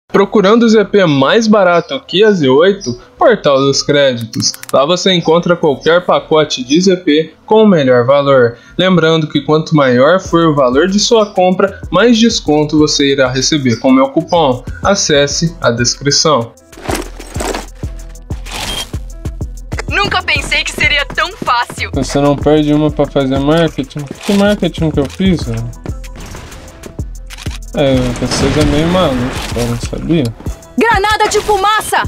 Procurando o ZP mais barato que a Z8, Portal dos Créditos. Lá você encontra qualquer pacote de ZP com o melhor valor. Lembrando que quanto maior for o valor de sua compra, mais desconto você irá receber com meu cupom. Acesse a descrição. Nunca pensei que seria tão fácil. Você não perde uma pra fazer marketing? Que marketing que eu fiz, velho? Vocês é meio maluco, cara, não sabia? Granada de fumaça!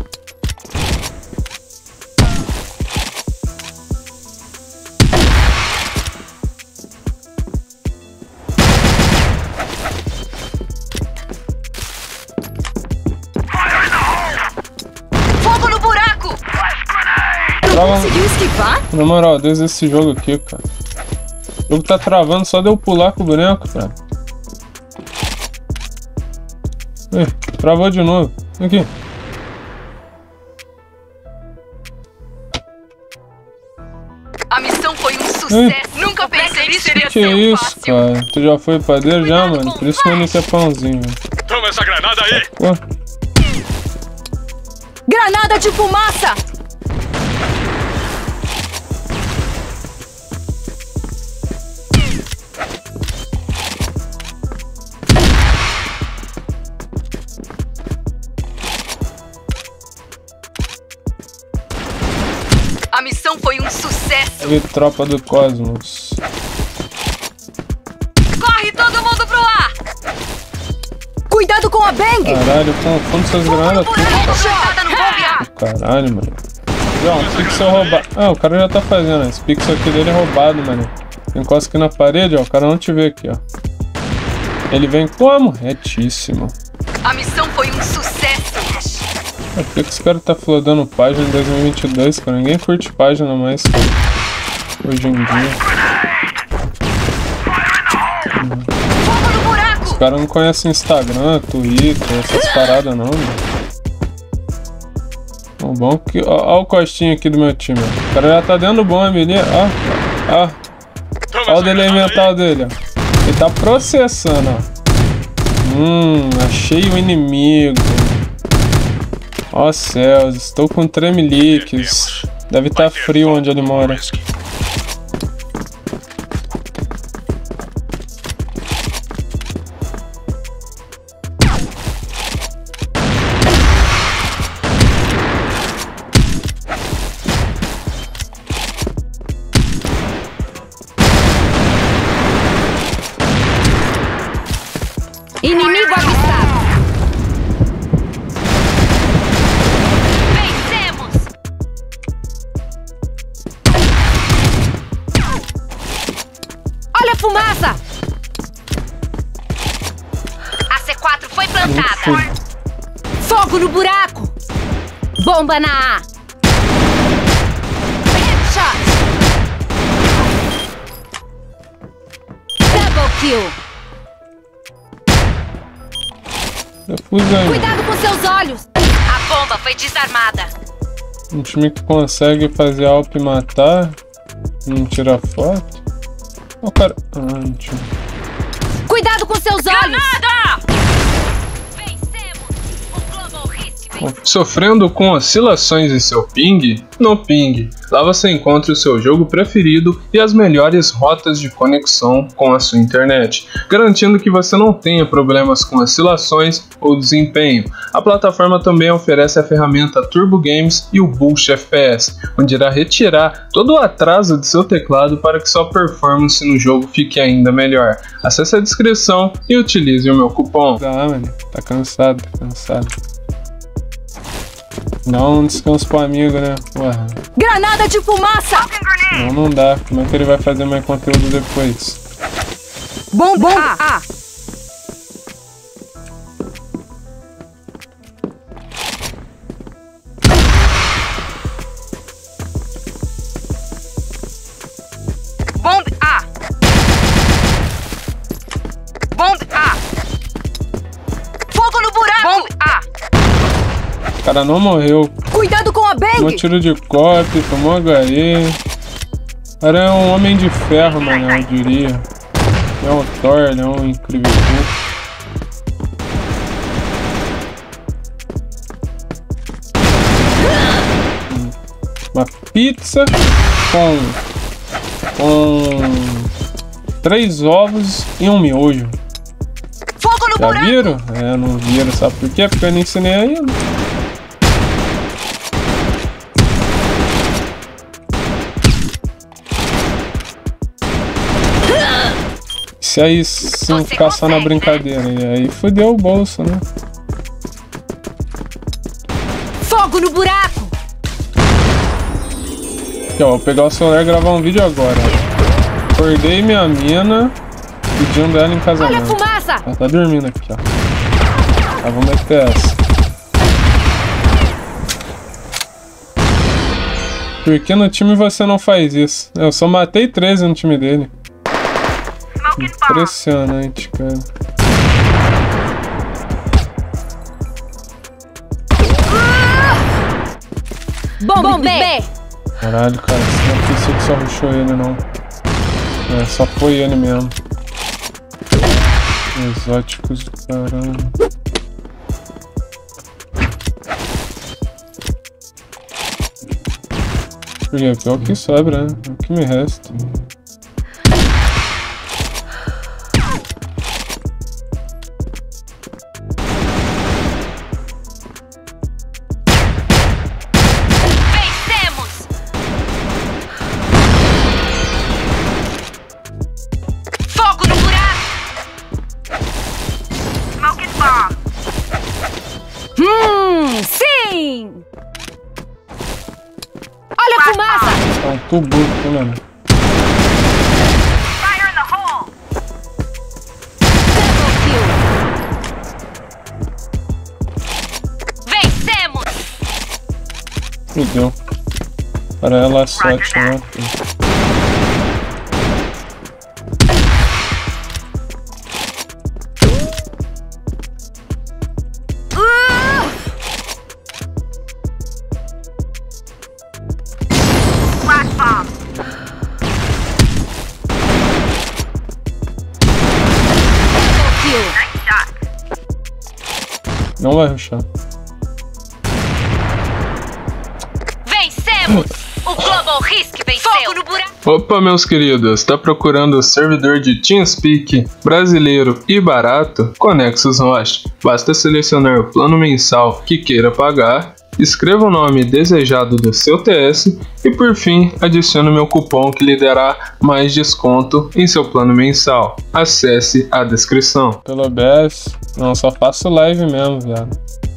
Fogo no buraco! Não conseguiu esquivar? Na moral, Deus, esse jogo aqui, cara. O jogo tá travando só de eu pular com o boneco, cara. Travou de novo. Aqui. A missão foi um sucesso. Nunca pensei que seria Que tão isso, fácil. cara? Tu já foi padeiro já, mano? Por isso que eu não quer pãozinho, velho. Toma essa granada aí! Pô, Granada de fumaça! A missão foi um sucesso. aí, tropa do Cosmos. Corre todo mundo pro ar! Cuidado com a Bang! Caralho, confunde essas granadas tudo, Headshot no bombear! cara. Caralho, mano. Já, um pixel roubado. Ah, o cara já tá fazendo. Esse pixel aqui dele é roubado, mano. Encosta aqui na parede, ó. O cara não te vê aqui, ó. Ele vem como? Retíssimo. A missão foi um sucesso. Por que esse cara tá flodando página em 2022, cara? Ninguém curte página mais, cara. Hoje em dia. Fogo no buraco! Os caras não conhecem Instagram, Twitter, essas paradas não, mano. O bom que... Ó o costinho aqui do meu time, ó. O cara já tá dentro do bombe ali, ó. Ó o delay mental dele, ó. Ele tá processando, ó. Achei o inimigo. Ó céus, estou com tremeliques. Deve estar frio onde ele mora. Inimigo avistado! Vencemos! Olha a fumaça! A C4 foi plantada! Fogo no buraco! Bomba na A! Headshot! Double kill! Cuidado com seus olhos! A bomba foi desarmada! Um time que consegue fazer AWP e matar, não tira foto. Ó, o cara. Time. Cuidado com seus olhos! Granada! Sofrendo com oscilações em seu ping? No Ping. Lá você encontra o seu jogo preferido e as melhores rotas de conexão com a sua internet, garantindo que você não tenha problemas com oscilações ou desempenho. A plataforma também oferece a ferramenta Turbo Games e o Boost FPS, onde irá retirar todo o atraso de seu teclado para que sua performance no jogo fique ainda melhor. Acesse a descrição e utilize o meu cupom. Mano, tá cansado, tá cansado. Dá um descanso pro amigo, né? Porra. Granada de fumaça! Não dá. Como é que ele vai fazer mais conteúdo depois? Bomba A! Bomba A! Bomba A! Fogo no buraco! Bomba A! O cara não morreu. Cuidado com a Bang! Tomou tiro de copo, tomou HE. O cara é um homem de ferro, mano, eu diria. É um Thor, ele é um incrível. pizza com 3 ovos e um miojo. Fogo no buraco! Já viram? É, não viram, sabe por quê? Porque eu não ensinei ainda. Se aí sim ficar só na brincadeira, e aí fudeu o bolso, né? Fogo no buraco! Aqui, ó, vou pegar o celular e gravar um vídeo agora. Acordei minha mina pedindo ela em casamento. Olha a fumaça! Ela tá dormindo aqui, ó. Tá, vamos meter essa. Por que no time você não faz isso? Eu só matei 13 no time dele. Impressionante, cara. Bom B! Caralho, cara, esse não é possível que só rushou ele, não. É, só foi ele mesmo. Exóticos do caralho. Porque é pior que sobra, né? É o que me resta. Sim! Olha a fumaça! É um tubo, né, mano? Vencemos! Fudeu. Para ela sorte, né? Não vai rushar. Vencemos! O Global Risk venceu! Fogo no buraco! Opa, meus queridos, tá procurando o servidor de TeamSpeak brasileiro e barato? Conexus Host. Basta selecionar o plano mensal que queira pagar, escreva o nome desejado do seu TS e por fim adicione meu cupom que lhe dará mais desconto em seu plano mensal. Acesse a descrição. Pelo OBS, não, só faço live mesmo, viado.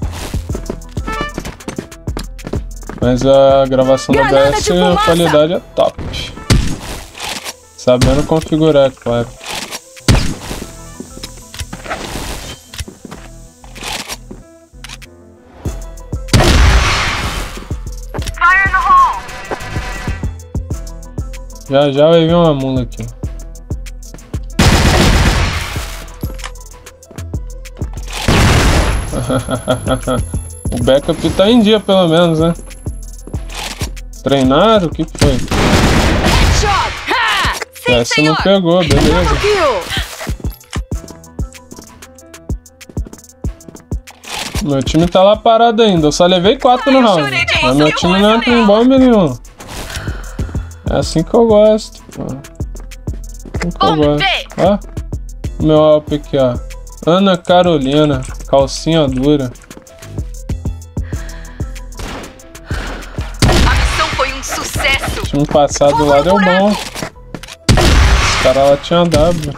Mas a gravação do OBS, a qualidade é top. Sabendo configurar, claro. Já já vai vir uma mula aqui. O backup tá em dia pelo menos, né? Treinaram? O que foi? Essa não pegou, beleza. Meu time tá lá parado ainda, eu só levei 4 no round. Mas meu time não entra em bomba nenhum. É assim que eu gosto, pô. Assim que eu gosto. Ó, o meu Alp aqui, ó. Ana Carolina, calcinha dura. A missão foi um sucesso. O time passado lá deu bom. Esse cara lá tinha W.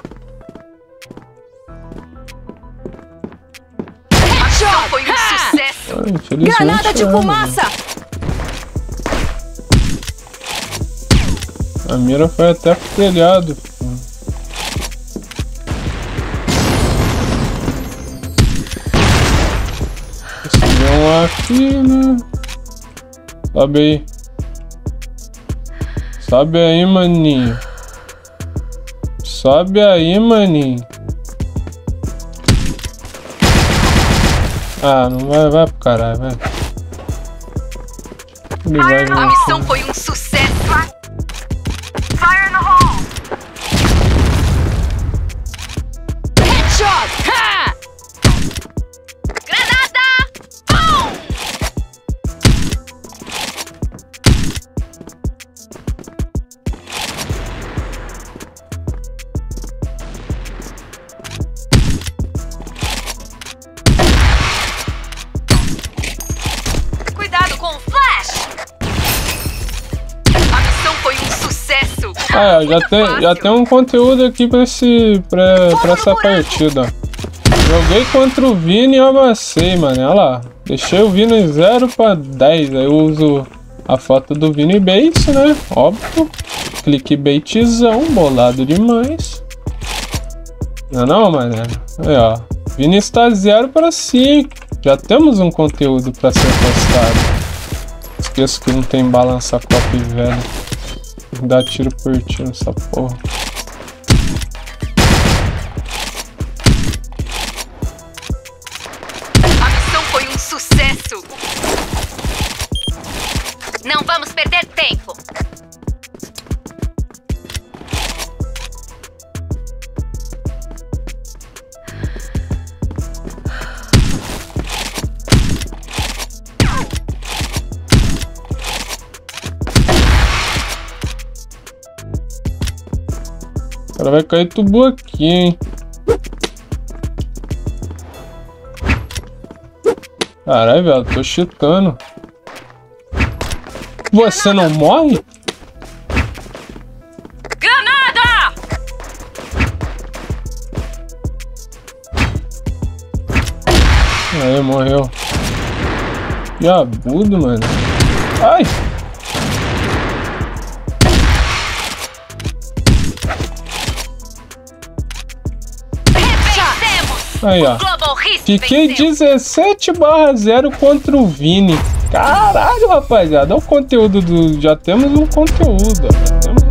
A missão foi um sucesso. Ah, infelizmente, granada de fumaça. A mira foi até pro telhado. Subiu um aqui, né? Sobe aí. Sobe aí, maninho. Sobe aí, maninho. Ah, não vai, vai pro caralho, vai. Ele vai vir. A missão foi um sucesso. Fire in the hole. Headshot. Ha! Granada. Boom! Ah, já tem um conteúdo aqui pra essa partida. Joguei contra o Vini e amassei, mano. Olha lá. Deixei o Vini 0 pra 10. Aí eu uso a foto do Vini Base, né? Óbvio. Clickbaitzão, bolado demais. Não, mané. Aí, ó. Vini está 0 para 5. Já temos um conteúdo para ser postado. Esqueço que não tem balança-copo, velho. Dá tiro por tiro nessa porra. A missão foi um sucesso. Não vamos perder tempo. O cara vai cair tubo aqui, hein? Caralho, velho, tô cheatando. Você não morre? Granada! Aí, morreu. Que abudo, mano. Ai! Aí, ó. Fiquei 17/0 contra o Vini. Caralho, rapaziada. Olha o conteúdo do... Já temos um conteúdo, ó.